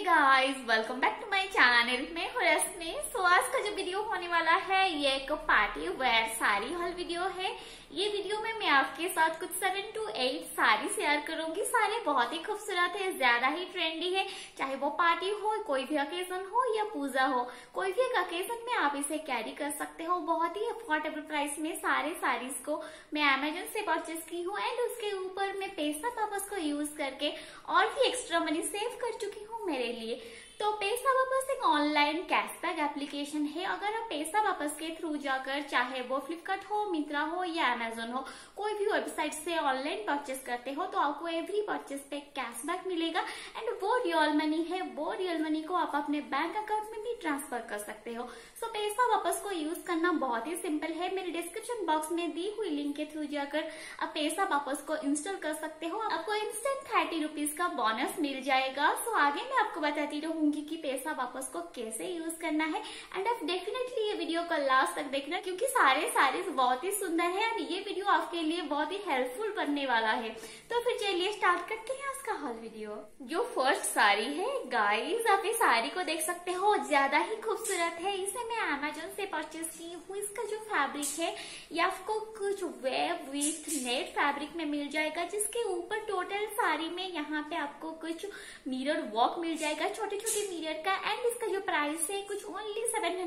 Guys, welcome back to my channel. मैं हूँ रश्मि। आज का जो वीडियो होने वाला है ये एक party wear sari haul video है। ये वीडियो में मैं आपके साथ कुछ 7 to 8 साड़ी शेयर करूंगी। साड़ी बहुत ही खूबसूरत है, ज्यादा ही ट्रेंडी है। चाहे वो पार्टी हो, कोई भी ओकेजन हो या पूजा हो, कोई भी एक ओकेजन में आप इसे कैरी कर सकते हो। बहुत ही अफोर्डेबल प्राइस में सारे साड़ीज को मैं अमेजन से परचेज की हूँ एंड उसके ऊपर मैं पैसा वापस को यूज करके और भी एक्स्ट्रा मनी सेव कर चुकी हूँ मेरे लिए। तो पैसा वापस एक ऑनलाइन कैशबैक एप्लीकेशन है। अगर आप पैसा वापस के थ्रू जाकर, चाहे वो फ्लिपकार्ट हो, मिंत्रा हो या अमेजोन हो, कोई भी वेबसाइट से ऑनलाइन परचेस करते हो तो आपको एवरी परचेस पे कैशबैक मिलेगा एंड वो रियल मनी है। वो रियल मनी को आप अपने बैंक अकाउंट में भी ट्रांसफर कर सकते हो। सो पैसा वापस को यूज करना बहुत ही सिंपल है। मेरे डिस्क्रिप्शन बॉक्स में दी हुई लिंक के थ्रू जाकर आप पैसा वापस को इंस्टॉल कर सकते हो। आपको इंस्टेंट 30 रुपीज का बोनस मिल जाएगा। सो आगे मैं आपको बताती रहूंगी कि पैसा वापस को कैसे यूज करना है एंड आप डेफिनेटली ये वीडियो को लास्ट तक देखना, क्योंकि सारे साड़ीज बहुत ही सुंदर है और ये वीडियो आपके लिए बहुत ही हेल्पफुल बनने वाला है। तो फिर चलिए स्टार्ट करते हैं आज का हॉल वीडियो। जो फर्स्ट साड़ी है गाइस, आप इस साड़ी को देख सकते हो, ज्यादा ही खूबसूरत है। इसे मैं अमेजोन से परचेज की हूँ। इसका जो फैब्रिक है ये आपको कुछ वेव विथ नेट फैब्रिक में मिल जाएगा, जिसके ऊपर टोटल साड़ी में यहाँ पे आपको कुछ मिरर वर्क मिल जाएगा, छोटे छोटे मिरर का। एंड इसका जो प्राइस है कुछ ओनली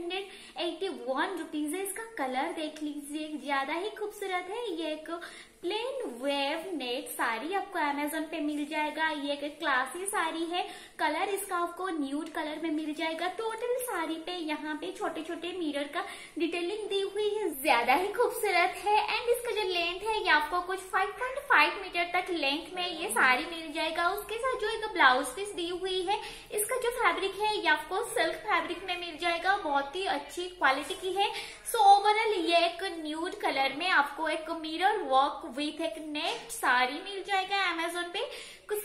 781 रुपीज है। इसका कलर देख लीजिए, ज्यादा ही खूबसूरत है। ये एक प्लेन वेव नेट साड़ी आपको अमेजोन पे मिल जाएगा। ये एक क्लासी साड़ी है। कलर इसका आपको न्यूड कलर में मिल जाएगा। टोटल साड़ी पे यहाँ पे छोटे छोटे मिरर का डिटेलिंग दी हुई है, ज्यादा ही खूबसूरत है। एंड इसका जो लेंथ है ये आपको कुछ 5.5 मीटर तक लेंथ में ये साड़ी मिल जाएगा। उसके साथ जो एक ब्लाउज पीस दी हुई है, इसका जो फैब्रिक है ये आपको सिल्क फैब्रिक में मिल जाएगा, बहुत ही अच्छी क्वालिटी की है। सो ओवरऑल ये एक न्यूड कलर में आपको एक मिरर वर्क विथ एक नेट साड़ी मिल जाएगा अमेजोन पे कुछ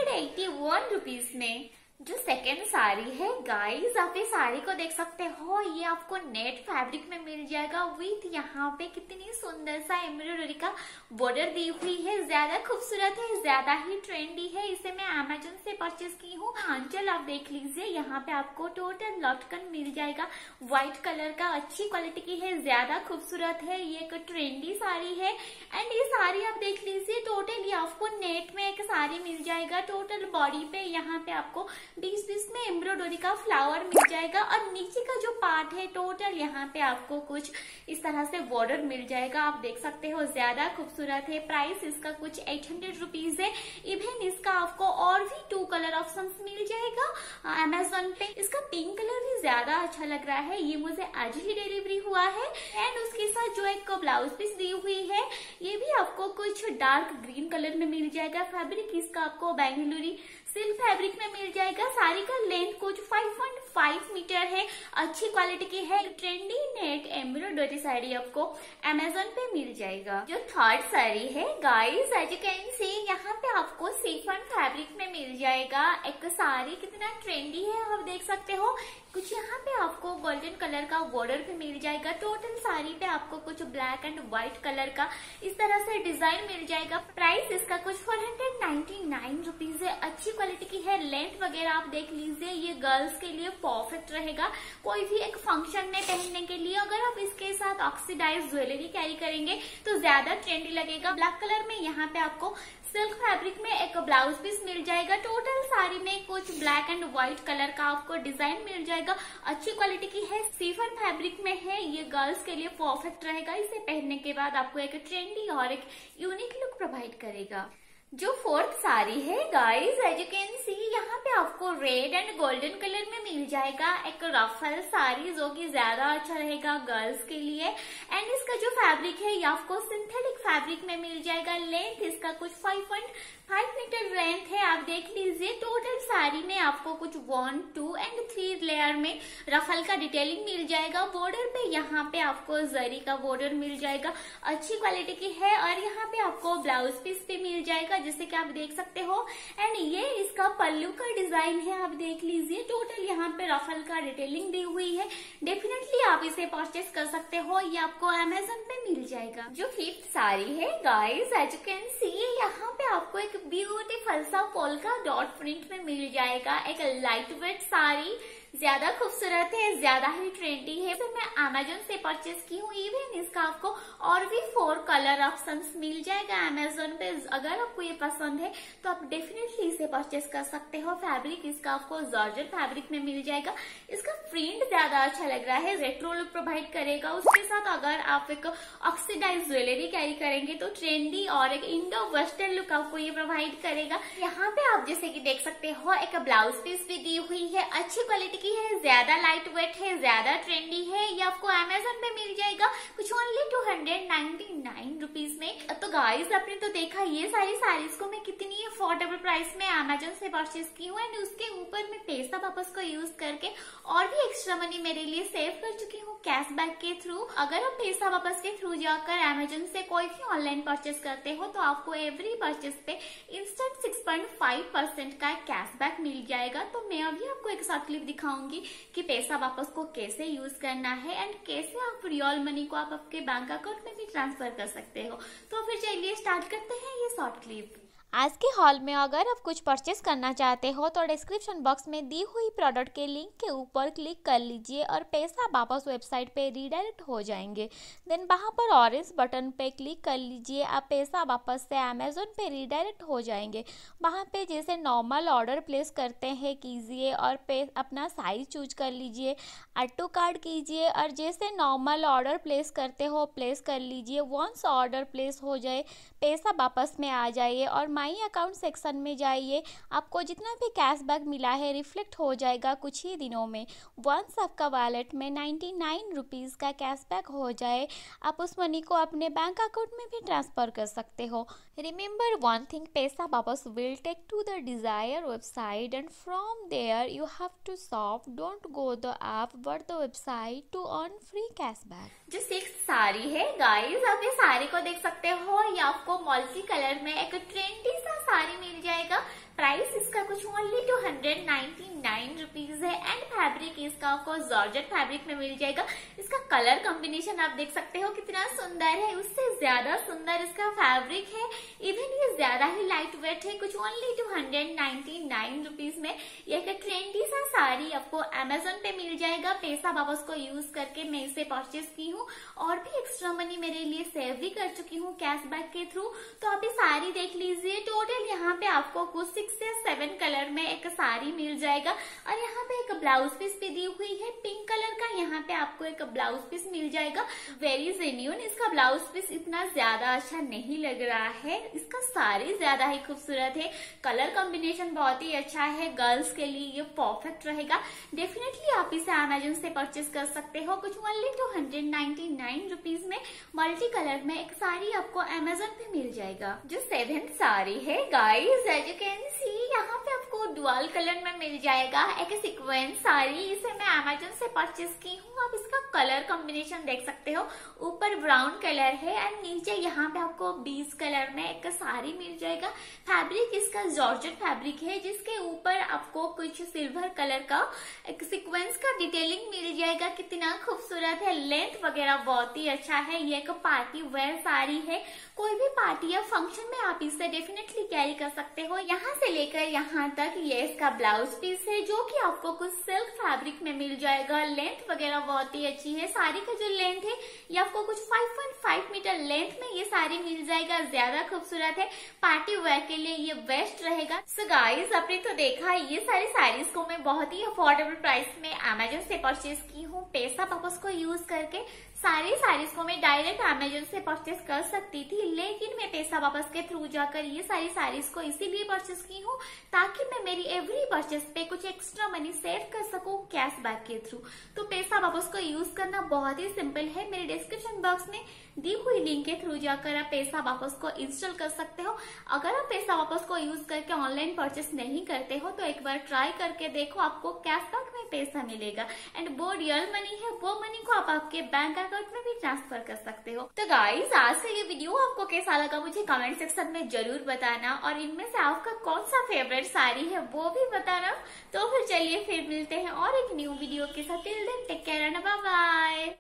781 रुपीज में। जो सेकेंड साड़ी है गाइस, आप ये साड़ी को देख सकते हो, ये आपको नेट फैब्रिक में मिल जाएगा विथ यहाँ पे कितनी सुंदर सा एम्ब्रॉयडरी का बॉर्डर दी हुई है। ज्यादा खूबसूरत है, ज्यादा ही ट्रेंडी है। इसे मैं अमेजोन से परचेज की हूँ। आंचल आप देख लीजिए, यहाँ पे आपको टोटल लटकन मिल जाएगा व्हाइट कलर का, अच्छी क्वालिटी की है, ज्यादा खूबसूरत है। ये एक ट्रेंडी साड़ी है एंड ये साड़ी आप देख लीजिए, टोटल ये आपको नेट में एक साड़ी मिल जाएगा। टोटल बॉडी पे यहाँ पे आपको बीच में एम्ब्रॉयडरी का फ्लावर मिल जाएगा और नीचे का जो पार्ट है टोटल यहाँ पे आपको कुछ इस तरह से बॉर्डर मिल जाएगा। आप देख सकते हो, ज्यादा खूबसूरत है। प्राइस इसका कुछ 800 रुपीज है। इवन इसका आपको और भी 2 कलर ऑप्शंस मिल जाएगा अमेजोन पे। इसका पिंक कलर भी ज्यादा अच्छा लग रहा है, ये मुझे आज ही डिलीवरी हुआ है। एंड उसके साथ जो एक ब्लाउज पीस दी हुई है ये भी आपको कुछ डार्क ग्रीन कलर में मिल जाएगा। फैब्रिक इसका आपको बेंगलुरु सिल्क फैब्रिक में मिल जाएगा। साड़ी का लेंथ कुछ 5.5 मीटर है, अच्छी क्वालिटी की है। ट्रेंडी नेट एम्ब्रॉयडरी साड़ी आपको अमेजोन पे मिल जाएगा। जो थर्ड साड़ी है guys, as you can see, यहाँ पे आपको शिफॉन फैब्रिक में मिल जाएगा। एक साड़ी कितना ट्रेंडी है आप देख सकते हो। कुछ यहाँ पे आपको गोल्डन कलर का बॉर्डर भी मिल जाएगा। टोटल साड़ी पे आपको कुछ ब्लैक एंड व्हाइट कलर का इस तरह से डिजाइन मिल जाएगा। प्राइस इसका कुछ 499 रुपीज है। अच्छी क्वालिटी की है। लेंथ वगैरह आप देख लीजिए, ये गर्ल्स के लिए परफेक्ट रहेगा, कोई भी एक फंक्शन में पहनने के लिए। अगर आप इसके साथ ऑक्सीडाइज ज्वेलरी कैरी करेंगे तो ज्यादा ट्रेंडी लगेगा। ब्लैक कलर में यहाँ पे आपको सिल्क फैब्रिक में एक ब्लाउज पीस मिल जाएगा। टोटल साड़ी में कुछ ब्लैक एंड व्हाइट कलर का आपको डिजाइन मिल जाएगा, अच्छी क्वालिटी की है। शिफॉन फैब्रिक में है, ये गर्ल्स के लिए परफेक्ट रहेगा। इसे पहनने के बाद आपको एक ट्रेंडी और एक यूनिक लुक प्रोवाइड करेगा। जो फोर्थ साड़ी है guys, as you can see, यहाँ पे आपको रेड एंड गोल्डन कलर में मिल जाएगा एक रफल साड़ी, जो कि ज्यादा अच्छा रहेगा गर्ल्स के लिए। एंड इसका जो फैब्रिक है ये आपको सिंथेटिक फैब्रिक में मिल जाएगा। लेंथ इसका कुछ 5.5 मीटर लेंथ है। आप देख लीजिए, टोटल साड़ी में आपको कुछ 1, 2 एंड 3 लेयर में रफल का डिटेलिंग मिल जाएगा। बॉर्डर पे यहाँ पे आपको जरी का बॉर्डर मिल जाएगा, अच्छी क्वालिटी की है। और यहाँ पे आपको ब्लाउज पीस भी मिल जाएगा, जैसे कि आप देख सकते हो। एंड ये इसका पल्लू का डिजाइन है, आप देख लीजिए। टोटल यहाँ पे रफल का डिटेलिंग दी हुई है। डेफिनेटली आप इसे परचेस कर सकते हो, ये आपको अमेजोन पे मिल जाएगा। जो फिफ्थ साड़ी है guys, as you can see, यहाँ पे आपको एक ब्यूटीफुल सा पोल्का डॉट प्रिंट में मिल जाएगा। एक लाइट वेट साड़ी, ज्यादा खूबसूरत है, ज्यादा ही ट्रेंडी है। तो मैं अमेजोन से परचेस की हूँ। इवन इसका आपको और भी 4 कलर ऑप्शंस मिल जाएगा अमेजोन पे। अगर आपको ये पसंद है तो आप डेफिनेटली इसे परचेस कर सकते हो। फैब्रिक इसका आपको जॉर्जेट फैब्रिक में मिल जाएगा। इसका प्रिंट ज्यादा अच्छा लग रहा है, रेट्रो लुक प्रोवाइड करेगा। उसके साथ अगर आप एक ऑक्सीडाइज ज्वेलरी कैरी करेंगे तो ट्रेंडी और एक इंडो वेस्टर्न लुक आपको ये प्रोवाइड करेगा। यहाँ पे आप जैसे कि देख सकते हो एक ब्लाउज पीस भी दी हुई है, अच्छी क्वालिटी की है, ज्यादा लाइट वेट है, ज्यादा ट्रेंडी है। ये आपको अमेजोन पे मिल जाएगा कुछ ओनली 299 रुपीज में। तो गाइस आपने तो देखा ये सारी साड़ीज को मैं कितनी अफोर्डेबल प्राइस में अमेजोन से परचेस की हूँ। एंड उसके ऊपर मैं पैसा वापस को यूज करके और भी एक्स्ट्रा मनी मेरे लिए सेव कर चुकी हूँ कैशबैक के थ्रू। अगर आप पैसा वापस के थ्रू जाकर अमेजोन से कोई भी ऑनलाइन परचेस करते हो तो आपको एवरी परचेस पे इंस्टेंट 6.5% का कैशबैक मिल जाएगा। तो मैं अभी आपको एक शॉर्ट क्लिप दिखाऊंगी कि पैसा वापस को कैसे यूज करना है एंड कैसे आप रियल मनी को आप आपके बैंक अकाउंट में भी ट्रांसफर कर सकते हो। तो फिर चलिए स्टार्ट करते हैं ये शॉर्ट क्लिप। आज के हॉल में अगर आप कुछ परचेस करना चाहते हो तो डिस्क्रिप्शन बॉक्स में दी हुई प्रोडक्ट के लिंक के ऊपर क्लिक कर लीजिए और पैसा वापस वेबसाइट पे रीडायरेक्ट हो जाएंगे। देन वहाँ पर ऑरेंज बटन पे क्लिक कर लीजिए, आप पैसा वापस से अमेजोन पे रीडायरेक्ट हो जाएंगे। वहाँ पे जैसे नॉर्मल ऑर्डर प्लेस करते हैं कीजिए और अपना साइज चूज कर लीजिए, ऐड टू कार्ट कीजिए और जैसे नॉर्मल ऑर्डर प्लेस करते हो प्लेस कर लीजिए। वंस ऑर्डर प्लेस हो जाए पैसा वापस में आ जाइए और माई अकाउंट सेक्शन में जाइए। आपको जितना भी कैशबैक मिला है रिफ्लेक्ट हो जाएगा कुछ ही दिनों में। वंस आपका वॉलेट में 99 रुपीज़ का कैशबैक हो जाए आप उस मनी को अपने बैंक अकाउंट में भी ट्रांसफ़र कर सकते हो। रिमेंबर वन थिंग, पैसा वापस will take to the desire website and from there you have to shop. Don't go the app but the website to earn free cashback. जो 6 साड़ी है गाइस, आप ये साड़ी को देख सकते हो। ये आपको मल्टी कलर में एक ट्रेंडी सा साड़ी मिल जाएगा। प्राइस इसका कुछ ओनली 299 रुपीज है एंड फैब्रिक इसका आपको जॉर्जेट फैब्रिक में मिल जाएगा। इसका कलर कॉम्बिनेशन आप देख सकते हो कितना सुंदर है, उससे ज्यादा सुंदर इसका फैब्रिक है। इवन ये ज्यादा ही लाइट वेट है, कुछ ओनली 299 रुपीज में ये एक ट्रेंडी सा साड़ी आपको अमेजोन पे मिल जाएगा। पैसा वापस को यूज करके मैं इसे परचेस की हूँ और भी एक्स्ट्रा मनी मेरे लिए सेव भी कर चुकी हूँ कैशबैक के थ्रू। तो आप ये साड़ी देख लीजिए। टोटल यहाँ पे आपको कुछ 6 से 7 कलर में एक साड़ी मिल जाएगा और यहाँ पे एक ब्लाउज पीस भी दी हुई है पिंक कलर का। यहाँ पे आपको एक ब्लाउज पीस मिल जाएगा वेरी जेन्युइन। इसका ब्लाउज पीस इतना ज्यादा अच्छा नहीं लग रहा है, इसका साड़ी ज्यादा ही खूबसूरत है। कलर कॉम्बिनेशन बहुत ही अच्छा है, गर्ल्स के लिए ये परफेक्ट रहेगा। डेफिनेटली आप इसे अमेजोन से परचेस कर सकते हो कुछ ओनली 299 रुपीज में। मल्टी कलर में एक साड़ी आपको अमेजोन पे मिल जाएगा। जो 7th साड़ी है guys, as you can see यहाँ पे आपको डुअल कलर में मिल जाएगा एक सीक्वेंस साड़ी। इसे मैं अमेजोन से परचेस की हूँ। आप इसका कलर कॉम्बिनेशन देख सकते हो, ऊपर ब्राउन कलर है एंड नीचे यहाँ पे आपको बीज कलर में एक साड़ी मिल जाएगा। फैब्रिक इसका जॉर्जेट फैब्रिक है जिसके ऊपर आपको कुछ सिल्वर कलर का एक सीक्वेंस का डिटेलिंग मिल जाएगा। कितना खूबसूरत है, लेंथ वगैरह बहुत ही अच्छा है। ये एक पार्टी वेयर साड़ी है, कोई भी पार्टी या फंक्शन में आप इसे डेफिनेटली कैरी कर सकते हो। यहाँ से लेकर यहाँ तक ये इसका ब्लाउज पीस है जो कि आपको कुछ सिल्क फैब्रिक में मिल जाएगा। लेंथ वगैरह बहुत ही अच्छी है। साड़ी का जो लेंथ है ये आपको कुछ 5.5 मीटर लेंथ में ये साड़ी मिल जाएगा। ज्यादा खूबसूरत है, पार्टी वेयर के लिए ये बेस्ट रहेगा। सो गाइस आपने तो देखा ये सारी साड़ीज को मैं बहुत ही अफोर्डेबल प्राइस में अमेजोन से परचेज की हूँ। पैसा वापस को यूज करके सारी साड़ीज को मैं डायरेक्ट अमेजोन से परचेस कर सकती थी, लेकिन मैं पैसा वापस के थ्रू जाकर ये सारी साड़ीज को इसीलिए परचेस की हूँ ताकि मैं मेरी एवरी परचेस पे कुछ एक्स्ट्रा मनी सेव कर सकूं कैशबैक के थ्रू। तो पैसा वापस को यूज करना बहुत ही सिंपल है। मेरे डिस्क्रिप्शन बॉक्स में दी हुई लिंक के थ्रू जाकर आप पैसा वापस को इंस्टॉल कर सकते हो। अगर आप पैसा वापस को यूज करके ऑनलाइन परचेस नहीं करते हो तो एक बार ट्राई करके देखो, आपको कैशबैक में पैसा मिलेगा एंड वो रियल मनी है, वो मनी को आप आपके बैंक अकाउंट में भी ट्रांसफर कर सकते हो। तो गाइस आज का ये वीडियो आपको कैसा लगा मुझे कमेंट सेक्शन में जरूर बताना और इनमें से आपका कौन सा फेवरेट साड़ी है वो भी बताना। तो फिर चलिए फिर मिलते हैं और एक न्यू वीडियो के साथ। Till then take care and bye bye.